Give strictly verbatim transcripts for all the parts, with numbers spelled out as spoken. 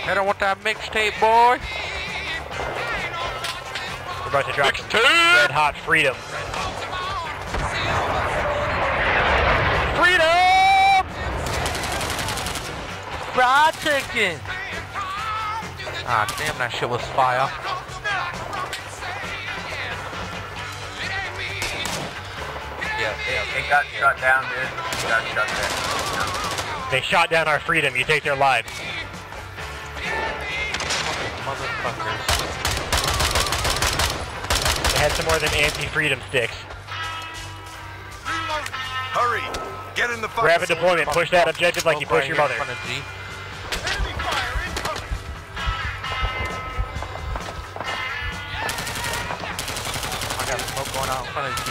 I don't want that mixtape, boy. We're about to drop some red hot freedom. Freedom! Fried chicken! Ah, damn, that shit was fire. Yeah, yeah. It got shut down, dude. It got shut down. They shot down our freedom. You take their lives. Motherfuckers. They had some more than anti-freedom sticks. Hurry! Get in the fucking... Rapid deployment. Push that objective like you push your mother. I got smoke going out in front of G.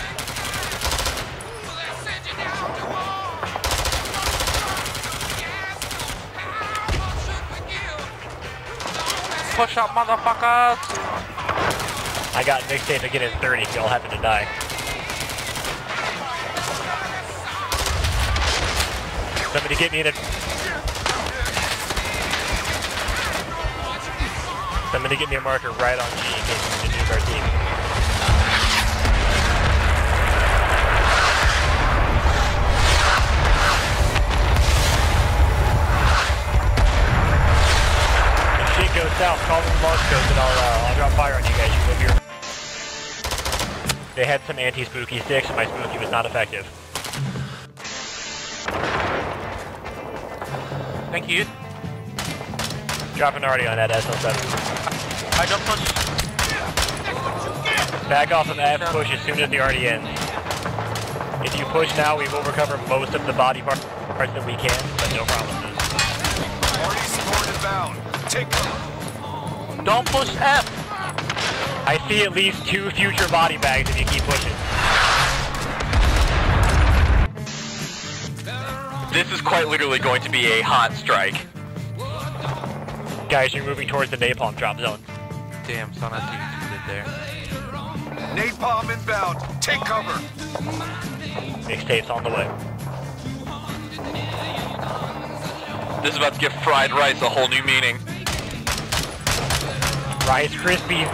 Push up, motherfuckers! I got mixtape to get in thirty if y'all happen to die. Somebody get me in a... Somebody get me a marker right on G in case we need our team. If shit goes south, call them launch codes and I'll, uh, I'll drop fire on you guys. You live here. They had some anti-spooky sticks and my spooky was not effective. Thank you. Dropping already on that S L seven. I don't push. Back off of F, push as soon as the arty ends. If you push now, we will recover most of the body parts that we can, but no promises. Arty support inbound. Take cover. Don't push F. I see at least two future body bags if you keep pushing. This is quite literally going to be a hot strike. Guys, you're moving towards the napalm drop zone. Damn, son, I see what you did there. Napalm inbound. Take cover. Mixtape's on the way. This is about to give fried rice a whole new meaning. Rice Krispies.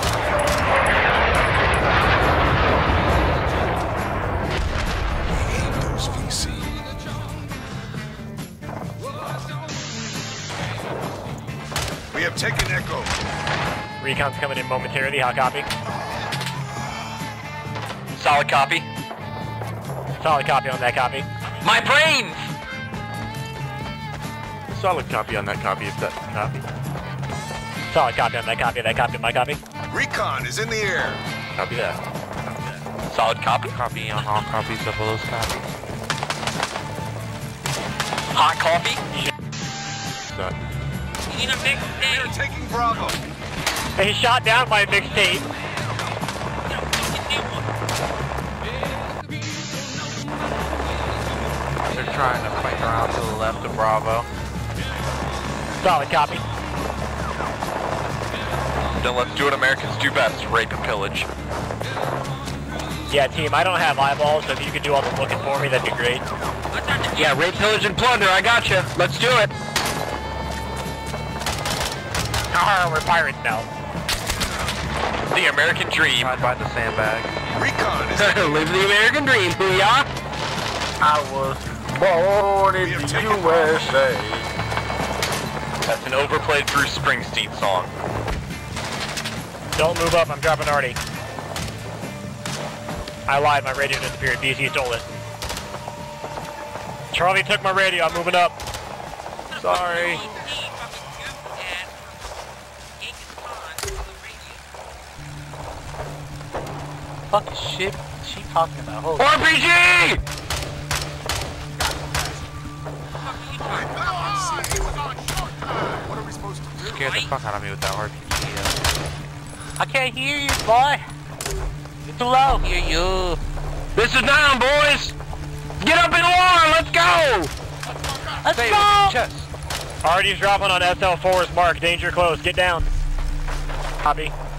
We have taken Echo. Recon's coming in momentarily. Hot copy. Solid copy. Solid copy on that copy. My brains! Solid copy on that copy if that copy. Solid copy on that copy, that copy, my copy. Recon is in the air. Copy that. Solid copy. Copy on all copies of those copies. Hot coffee. Done. We are taking Bravo. He shot down my mixtape. They're trying to fight around to the left of Bravo. Solid copy. Then let's do what Americans do best, rape and pillage. Yeah, team, I don't have eyeballs, so if you could do all the looking for me, that'd be great. Yeah, rape, pillage, and plunder, I gotcha. Let's do it. Ah, we're pirates now. The American dream. Tried by the sandbag. Recon is in the Live the American dream, booyah! I was born in We have the taken U S A. That's an overplayed Bruce Springsteen song. Don't move up, I'm dropping arty. I lied, my radio disappeared. B C stole it. Charlie took my radio, I'm moving up. Sorry. Fucking shit. She talking about holy. R P G! What are we supposed to do? Scared the fuck out of me with that R P G. I can't hear you, boy. You're too low. Hear you. This is down, boys! Get up in war, let's go! Let's Stay go. With chest. Arty's dropping on S L four's mark, danger close, get down. Copy.